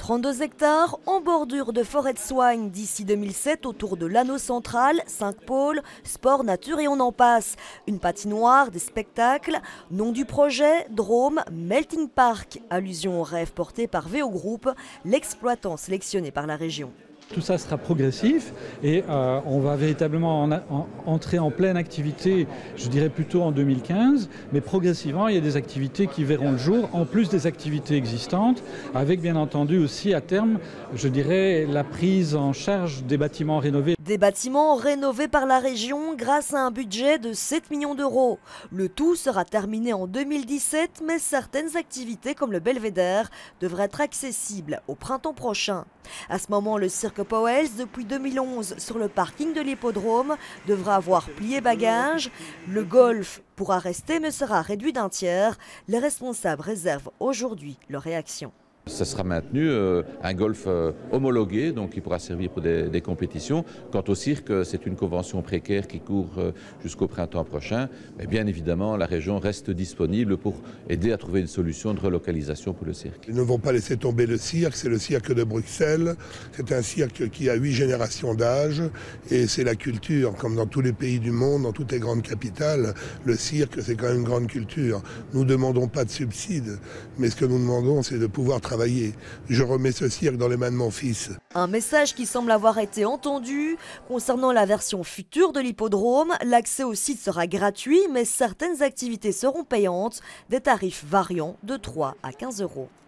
32 hectares en bordure de forêt de soigne d'ici 2007 autour de l'anneau central, 5 pôles, sport, nature et on en passe. Une patinoire, des spectacles. Nom du projet, Drôme Melting Park. Allusion au rêve porté par VO Group, l'exploitant sélectionné par la région. Tout ça sera progressif et on va véritablement entrer en pleine activité, je dirais plutôt en 2015, mais progressivement il y a des activités qui verront le jour, en plus des activités existantes, avec bien entendu aussi à terme, je dirais, la prise en charge des bâtiments rénovés. Des bâtiments rénovés par la région grâce à un budget de 7 millions d'euros. Le tout sera terminé en 2017, mais certaines activités comme le Belvédère devraient être accessibles au printemps prochain. À ce moment, le Cirque Pauwels, depuis 2011 sur le parking de l'hippodrome, devra avoir plié bagages. Le golf pourra rester mais sera réduit d'un tiers. Les responsables réservent aujourd'hui leur réaction. Ce sera maintenu un golf homologué, donc qui pourra servir pour des compétitions. Quant au cirque, c'est une convention précaire qui court jusqu'au printemps prochain. Mais bien évidemment, la région reste disponible pour aider à trouver une solution de relocalisation pour le cirque. Ils ne vont pas laisser tomber le cirque, c'est le cirque de Bruxelles. C'est un cirque qui a 8 générations d'âge et c'est la culture, comme dans tous les pays du monde, dans toutes les grandes capitales. Le cirque, c'est quand même une grande culture. Nous ne demandons pas de subsides, mais ce que nous demandons, c'est de pouvoir travailler. Je remets ce cirque dans les mains de mon fils. Un message qui semble avoir été entendu. Concernant la version future de l'hippodrome, l'accès au site sera gratuit, mais certaines activités seront payantes, des tarifs variant de 3 à 15 euros.